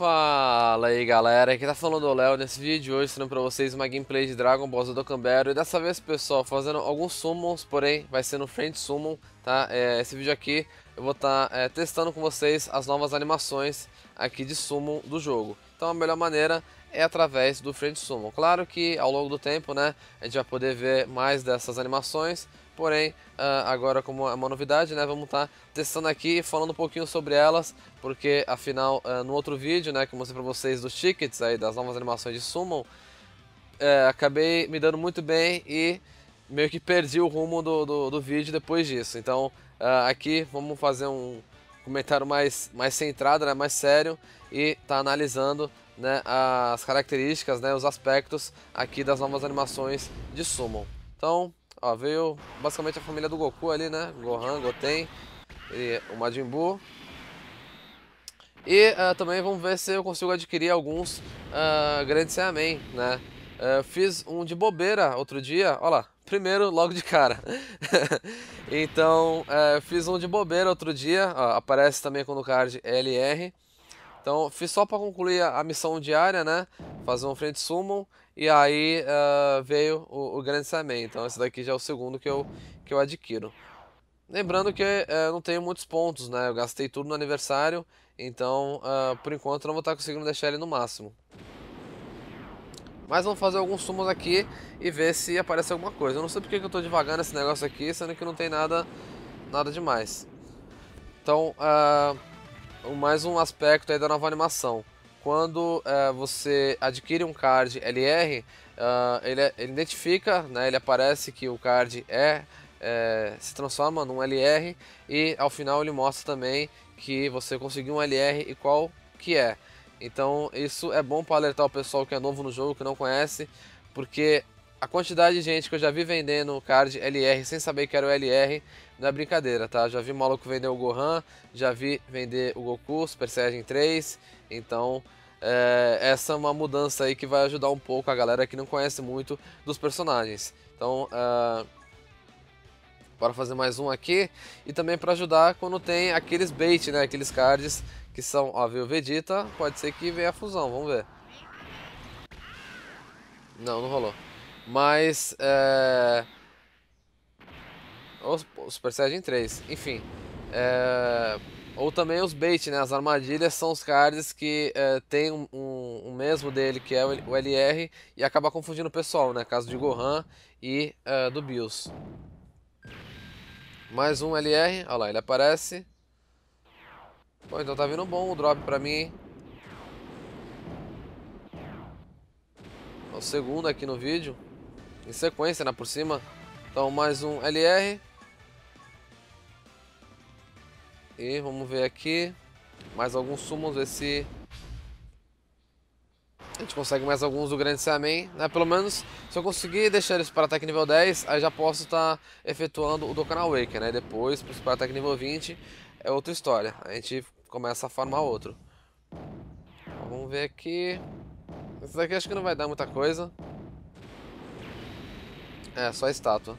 Fala aí galera, aqui tá falando o Léo. Nesse vídeo de hoje, trazendo pra vocês uma gameplay de Dragon Ball Z Dokkan Battle. E dessa vez, pessoal, fazendo alguns summons, porém vai ser no Friend Summon, tá? Esse vídeo aqui eu vou estar testando com vocês as novas animações aqui de Summon do jogo. Então a melhor maneira é através do Friend Summon. Claro que ao longo do tempo, né, a gente vai poder ver mais dessas animações. Porém, agora como é uma novidade, né, vamos estar testando aqui e falando um pouquinho sobre elas, porque afinal, no outro vídeo, né, que eu mostrei pra vocês dos tickets aí, das novas animações de Summon, acabei me dando muito bem e meio que perdi o rumo do vídeo depois disso. Então, aqui vamos fazer um comentário mais centrado, né, mais sério, e tá analisando, né, as características, né, os aspectos aqui das novas animações de Summon. Então, ó, veio basicamente a família do Goku ali, né? Gohan, Goten e o Majin Buu. E também vamos ver se eu consigo adquirir alguns grandes Saiyaman, né? Fiz um de bobeira outro dia, olha lá, primeiro logo de cara. Então, fiz um de bobeira outro dia, ó, aparece também com no card LR. Então, fiz só para concluir a missão diária, né? Fazer um Friend Summon. E aí veio o Grande Saiyaman. Então, esse daqui já é o segundo que eu adquiro. Lembrando que eu não tenho muitos pontos, né? Eu gastei tudo no aniversário. Então, por enquanto, eu não vou estar conseguindo deixar ele no máximo. Mas vamos fazer alguns summons aqui e ver se aparece alguma coisa. Eu não sei porque que eu estou devagar nesse negócio aqui, sendo que não tem nada demais. Então, mais um aspecto aí da nova animação. Quando você adquire um card LR, ele identifica, né, ele aparece que o card se transforma num LR e ao final ele mostra também que você conseguiu um LR e qual que é. Então isso é bom para alertar o pessoal que é novo no jogo, que não conhece, porque a quantidade de gente que eu já vi vendendo card LR sem saber que era o LR não é brincadeira, tá? Já vi maluco vender o Gohan, já vi vender o Goku, Super Saiyajin 3, então essa é uma mudança aí que vai ajudar um pouco a galera que não conhece muito dos personagens. Então, bora fazer mais um aqui, e também para ajudar quando tem aqueles bait, né? Aqueles cards que são, ó, viu, Vegeta, pode ser que venha a fusão, vamos ver. Não rolou. Mas, o Super Saiyajin 3, enfim. Ou também os bait, né? As armadilhas são os cards que tem um mesmo dele, que é o LR, e acaba confundindo o pessoal, né? Caso de Gohan e do Bills. Mais um LR, olha lá, ele aparece. Pô, então tá vindo bom o drop pra mim, hein? É o segundo aqui no vídeo, em sequência, né, por cima. Então mais um LR. E vamos ver aqui mais alguns summons, ver se a gente consegue mais alguns do Grande Saiyaman, né? Pelo menos se eu conseguir deixar eles para ataque nível 10, aí já posso estar efetuando o Dokkan Awaken, né? Depois, para o ataque nível 20, é outra história. A gente começa a farmar outro. Então, vamos ver aqui. Esse daqui acho que não vai dar muita coisa. É, só a estátua.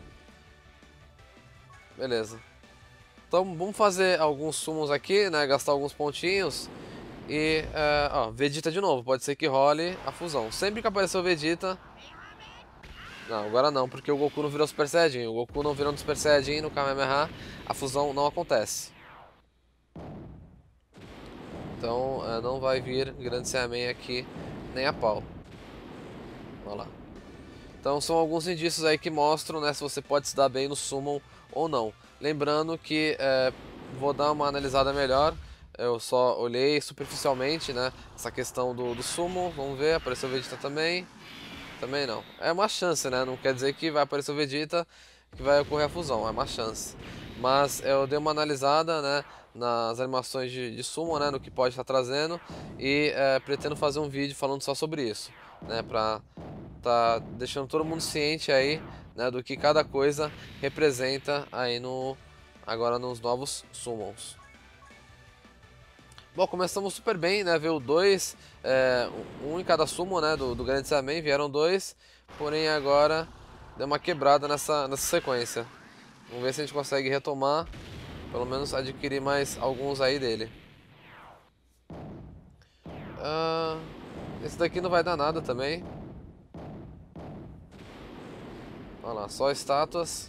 Beleza. Então vamos fazer alguns summons aqui, né? Gastar alguns pontinhos. E, ó, Vegeta de novo. Pode ser que role a fusão. Sempre que aparecer o Vegeta... Não, agora não, porque o Goku não virou Super Saiyajin. O Goku não virando Super Saiyajin no Kamehameha, a fusão não acontece. Então não vai vir Grande Saiyaman aqui nem a pau. Olha lá. Então são alguns indícios aí que mostram, né, se você pode se dar bem no Summon ou não. Lembrando que vou dar uma analisada melhor. Eu só olhei superficialmente, né, essa questão do Summon. Vamos ver, apareceu o Vegeta também. Também não. É uma chance, né? Não quer dizer que vai aparecer o Vegeta que vai ocorrer a fusão. É uma chance. Mas eu dei uma analisada, né, nas animações de Summon, né, no que pode estar trazendo. E pretendo fazer um vídeo falando só sobre isso, né, pra tá deixando todo mundo ciente aí, né, do que cada coisa representa aí agora nos novos Summons. Bom, começamos super bem, né? Veio dois, um em cada summon, né? Do Grande Saiyaman, vieram dois, porém agora deu uma quebrada nessa sequência. Vamos ver se a gente consegue retomar, pelo menos adquirir mais alguns aí dele. Esse daqui não vai dar nada também. Olha lá, só estátuas.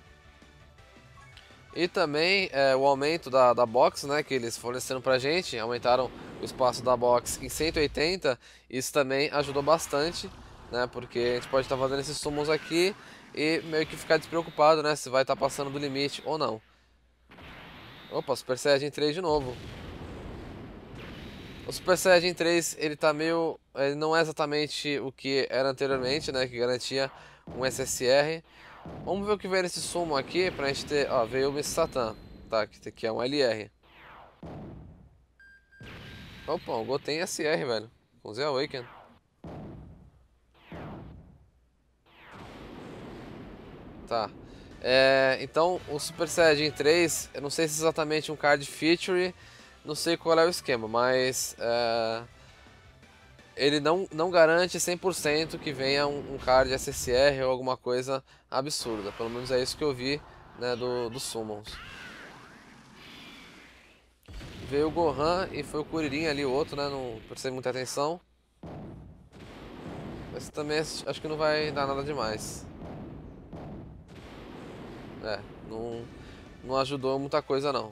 E também o aumento da box, né, que eles forneceram pra gente, aumentaram o espaço da box em 180, isso também ajudou bastante, né, porque a gente pode estar fazendo esses summons aqui e meio que ficar despreocupado, né, se vai estar passando do limite ou não. Opa, Super Saiyajin 3 de novo. O Super Saiyajin 3, ele tá meio... ele não é exatamente o que era anteriormente, né, que garantia um SSR. Vamos ver o que veio nesse summon aqui pra gente ter... Ó, veio o Miss Satan, tá, que é um LR. Opa, o Goten SR, velho, com Z Awaken. Tá. Então, o Super Saiyajin 3, eu não sei se é exatamente um card feature, não sei qual é o esquema, mas... ele não garante 100% que venha um card SSR ou alguma coisa absurda. Pelo menos é isso que eu vi, né, dos Summons. Veio o Gohan e foi o Kuririn ali, o outro, né, não prestei muita atenção. Mas também acho que não vai dar nada demais. Não ajudou muita coisa não.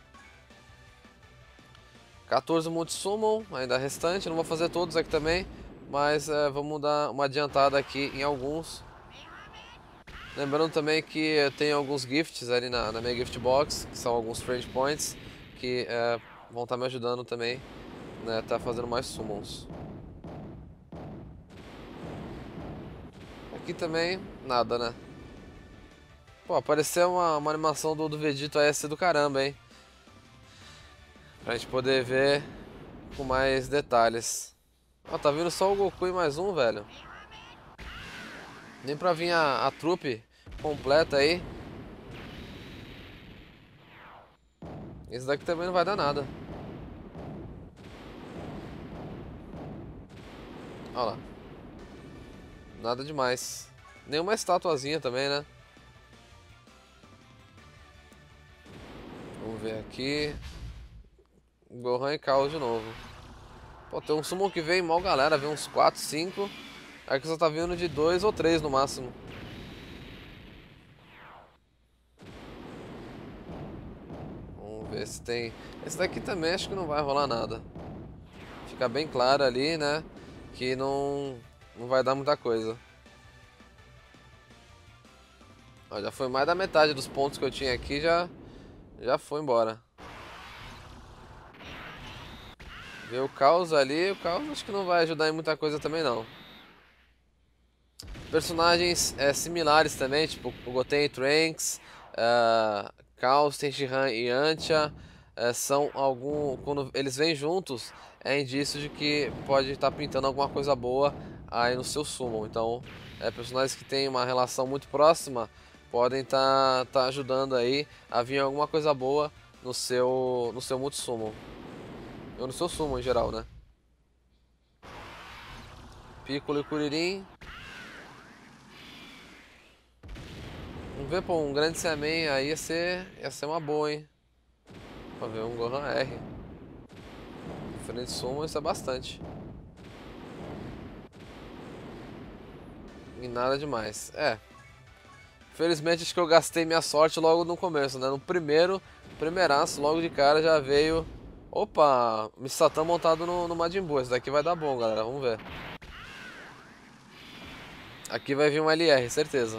14 Multi-Summon, ainda restante, não vou fazer todos aqui também, mas vamos dar uma adiantada aqui em alguns. Lembrando também que tem alguns gifts ali na minha gift box, que são alguns friend points, que vão estar me ajudando também, né, tá fazendo mais summons. Aqui também, nada, né? Pô, apareceu uma animação do Vegito AS do caramba, hein? Pra gente poder ver com mais detalhes. Ó, tá vindo só o Goku e mais um, velho. Nem pra vir a trupe completa aí. Esse daqui também não vai dar nada. Olha lá. Nada demais. Nenhuma estatuazinha também, né? Vamos ver aqui. Gohan e Chaos de novo. Pô, tem um summon que vem mal, galera. Vem uns 4, 5. Aqui só tá vindo de 2 ou 3 no máximo. Vamos ver se tem... Esse daqui também acho que não vai rolar nada. Fica bem claro ali, né? Que não vai dar muita coisa. Ó, já foi mais da metade dos pontos que eu tinha aqui, já foi embora. Ver o Caos ali, o Caos acho que não vai ajudar em muita coisa também não. Personagens similares também, tipo o Goten e Trunks, Caos, Tenshinhan e Yantia, são quando eles vêm juntos, é indício de que pode estar pintando alguma coisa boa aí no seu summon. Então, personagens que têm uma relação muito próxima podem estar ajudando aí a vir alguma coisa boa no seu multi-summon. Ou no seu summon em geral, né? Piccolo e Kuririn. Vamos ver, pô, um grande Saiyaman aí ia ser uma boa, hein? Pra ver um Gohan R. Diferente summon, isso é bastante. E nada demais. Felizmente acho que eu gastei minha sorte logo no começo, né? No primeiraço, logo de cara já veio... Opa, Miss Satan montado no Majin Buu. Esse daqui vai dar bom, galera. Vamos ver. Aqui vai vir um LR, certeza.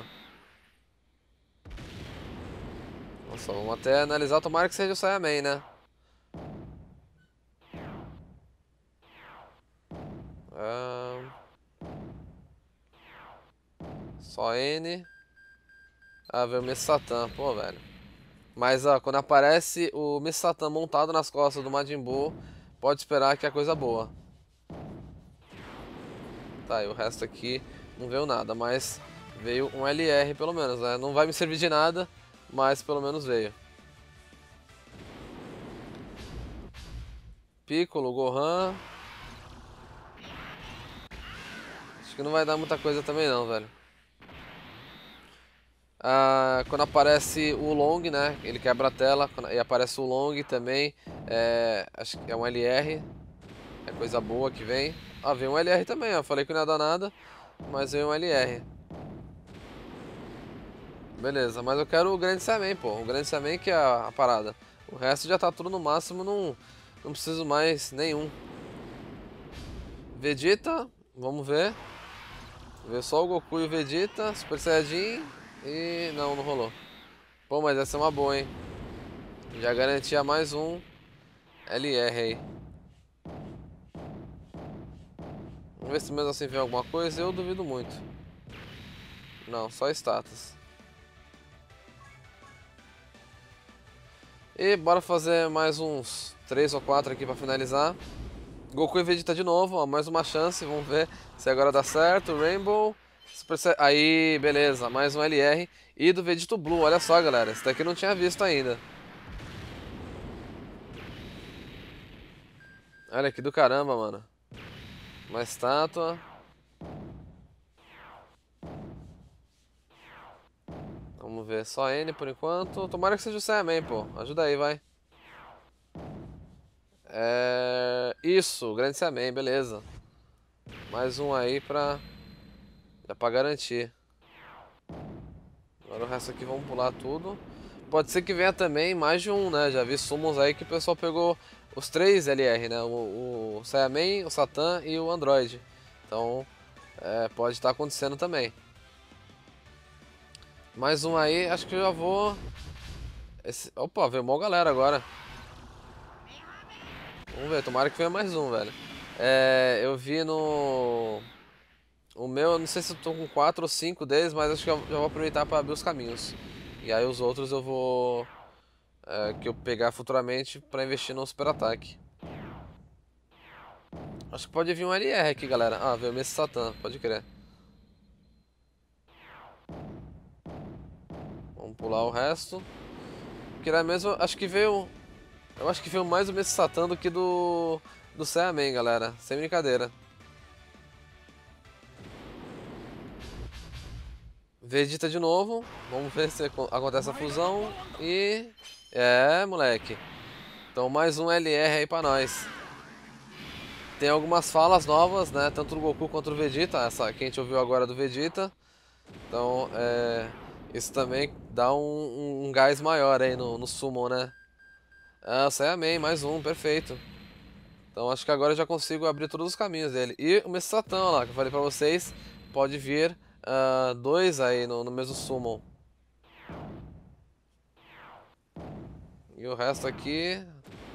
Nossa, vamos até analisar. Tomara que seja o Saiyaman, né? Só N. Veio o Miss Satan. Pô, velho. Mas quando aparece o Miss Satan montado nas costas do Majin Buu, pode esperar que é coisa boa. Tá, e o resto aqui não veio nada, mas veio um LR pelo menos, né? Não vai me servir de nada, mas pelo menos veio. Piccolo, Gohan. Acho que não vai dar muita coisa também não, velho. Quando aparece o Long, né? Ele quebra a tela e aparece o Long também. Acho que é um LR. É coisa boa que vem. Ah, veio um LR também, ó. Falei que não ia dar nada, mas veio um LR. Beleza, mas eu quero o Grande Seaman, pô. O Grande Seaman que é a parada. O resto já tá tudo no máximo, não preciso mais nenhum. Vegeta, vamos ver. Ver só o Goku e o Vegeta, Super Saiyajin e... não rolou. Pô, mas essa é uma boa, hein. Já garantia mais um LR aí. Vamos ver se mesmo assim vem alguma coisa, eu duvido muito. Não, só status. E bora fazer mais uns 3 ou 4 aqui pra finalizar. Goku e Vegeta de novo, ó, mais uma chance, vamos ver se agora dá certo. Rainbow, aí, beleza, mais um LR. E do Vegeta Blue, olha só galera, esse daqui eu não tinha visto ainda. Olha que do caramba, mano. Uma estátua. Vamos ver, só N por enquanto. Tomara que seja o Saiyaman, pô. Ajuda aí, vai. Isso, grande Saiyaman, beleza. Mais um aí já pra garantir. Agora o resto aqui vamos pular tudo. Pode ser que venha também mais de um, né? Já vi summons aí que o pessoal pegou os 3 LR, né? O Saiyaman, o Satan e o Android. Então, pode estar acontecendo também. Mais um aí, acho que eu já vou... Opa, veio uma galera agora. Vamos ver, tomara que venha mais um, velho. Eu vi no... O meu, eu não sei se eu tô com 4 ou 5 deles, mas acho que eu já vou aproveitar para abrir os caminhos. E aí os outros eu vou... que eu pegar futuramente para investir no super ataque. Acho que pode vir um LR aqui, galera. Ah, veio o Messi Satan, pode crer. Vamos pular o resto. Porque era mesmo, acho que veio... Eu acho que veio mais o Messi Satan do que do Saiyaman, galera. Sem brincadeira. Vegeta de novo. Vamos ver se acontece a fusão. E... moleque. Então mais um LR aí pra nós. Tem algumas falas novas, né? Tanto do Goku quanto do Vegeta. Essa que a gente ouviu agora do Vegeta. Então, isso também dá um gás maior aí no Summon, né? Ah, Saiyaman, mais um, perfeito. Então acho que agora eu já consigo abrir todos os caminhos dele. E o Messi Satan, lá, que eu falei pra vocês, pode vir 2 aí no mesmo Summon. E o resto aqui...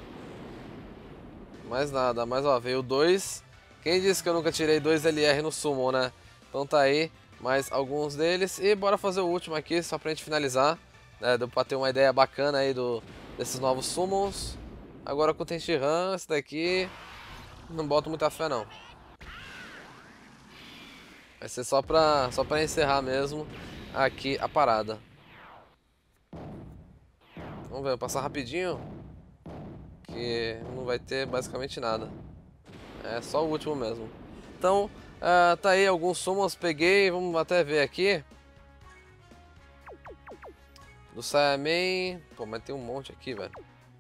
mais nada, mas ó, veio 2. Quem disse que eu nunca tirei 2 LR no Summon, né? Então tá aí, mais alguns deles. E bora fazer o último aqui, só pra gente finalizar. Né? Deu pra ter uma ideia bacana aí desses novos Summons. Agora com o Tenshinhan, esse daqui... não boto muita fé não. Vai ser só pra encerrar mesmo aqui a parada. Vamos ver, vou passar rapidinho. Que não vai ter basicamente nada. É só o último mesmo. Então, tá aí alguns summons, peguei, vamos até ver aqui. Do Saiyaman, pô, mas tem um monte aqui, velho.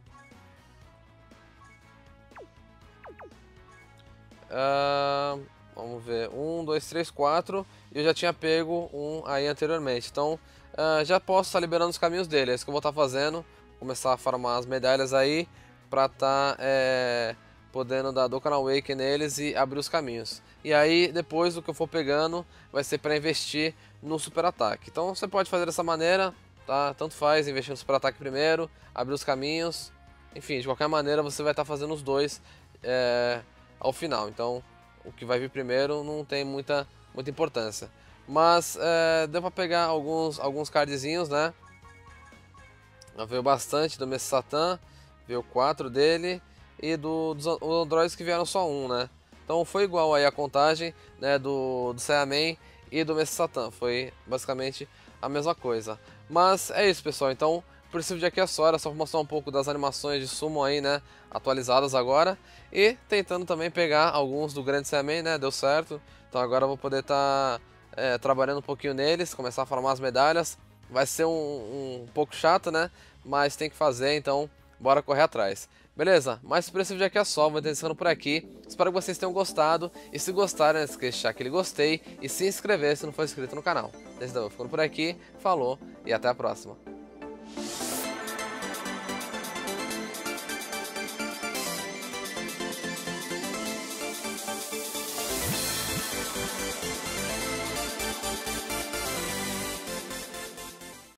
Vamos ver, 1, 2, 3, 4. E eu já tinha pego um aí anteriormente. Então, já posso estar liberando os caminhos dele. É isso que eu vou estar fazendo. Começar a farmar as medalhas aí. Pra estar podendo dar Dokkan Awaken neles e abrir os caminhos. E aí, depois, o que eu for pegando vai ser para investir no super ataque. Então, você pode fazer dessa maneira, tá? Tanto faz, investir no super ataque primeiro, abrir os caminhos. Enfim, de qualquer maneira, você vai estar fazendo os dois ao final. Então, o que vai vir primeiro não tem muita importância. Mas, deu para pegar alguns cardzinhos, né? Veio bastante do Messi Satan, veio 4 dele. E dos androides que vieram só um, né? Então foi igual aí a contagem, né, do Saiyaman e do Messi Satan. Foi basicamente a mesma coisa. Mas é isso, pessoal. Então, por esse vídeo aqui é só. Era só pra mostrar um pouco das animações de Summon aí, né? Atualizadas agora. E tentando também pegar alguns do Grande Saiyaman, né? Deu certo. Então agora eu vou poder estar trabalhando um pouquinho neles. Começar a farmar as medalhas. Vai ser um pouco chato, né? Mas tem que fazer, então bora correr atrás. Beleza? Mas por esse vídeo aqui é só, vou ficando por aqui. Espero que vocês tenham gostado. E se gostaram, não esqueça de deixar aquele gostei e se inscrever se não for inscrito no canal. Desde então, eu vou ficando por aqui. Falou e até a próxima.